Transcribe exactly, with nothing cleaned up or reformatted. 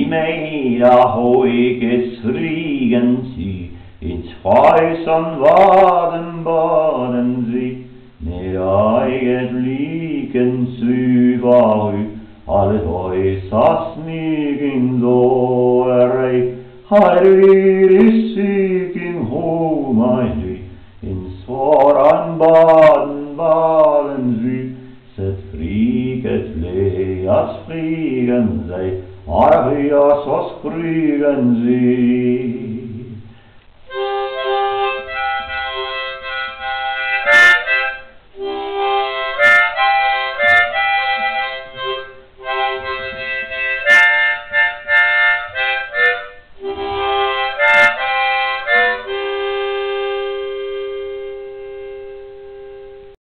Meida hoiges Friegen sie, ins Häusern Waden baden sie, ne eiget liken syvarü, alle Häusers nigin soerei, her viris sykin homai, ins Voran baden baden sie, set friget leas frigen